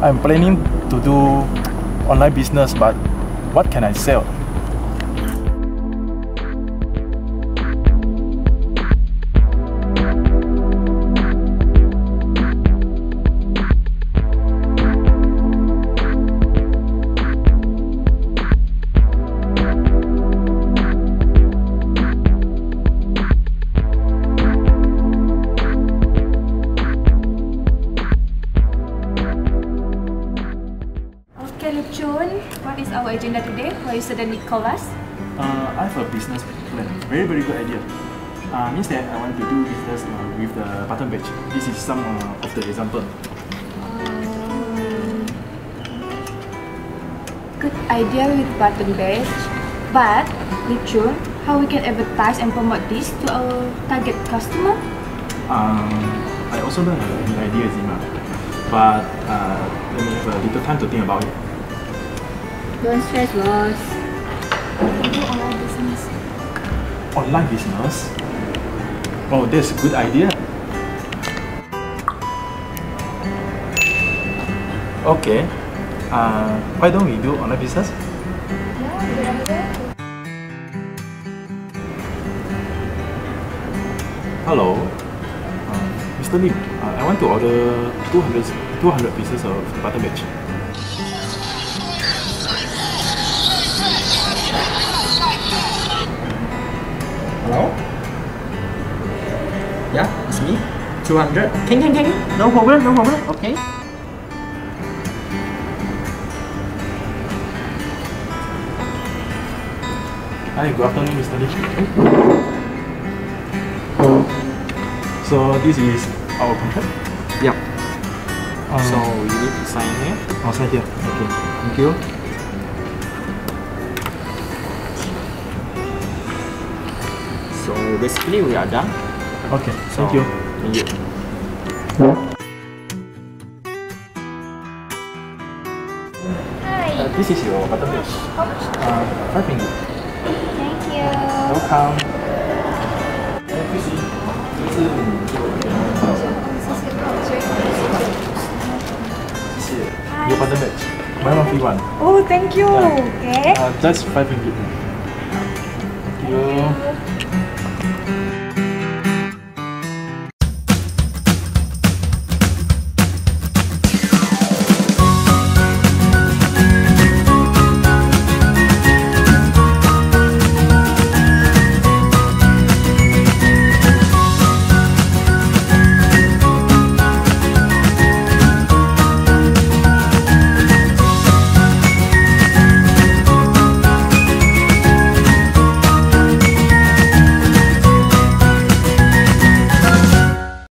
I'm planning to do online business, but what can I sell? Okay, Lip Chun, what is our agenda today? Why you suddenly call us? I have a business plan. Very good idea. Means that I want to do business with the button badge. This is some of the example. Good idea with button badge, but Lip Chun, how we can advertise and promote this to our target customer? I also don't have any idea, Zima. But let me have a little time to think about it. Don't stress, boss. We do online business. Online business? Oh, that's a good idea. Okay. Why don't we do online business? Yeah, good idea. Hello. Mr. Lim, I want to order 200 pieces of button badge. Hello? Yeah, it's me. 200. Can. No problem. Okay. Hi, good afternoon, Mr. Lim. So this is our contract. Yeah. So So you need to sign here. I'll sign here. Okay. Thank you. So basically we are done. Okay. So, Thank you. Thank you. Hi. This is your button badge. How much? 5 ringgit. Thank you. Welcome. 这是你给我的谢谢 Your button badge. Buy one free one. Oh, thank you. Yeah. Okay. Just 5 ringgit. Thank you.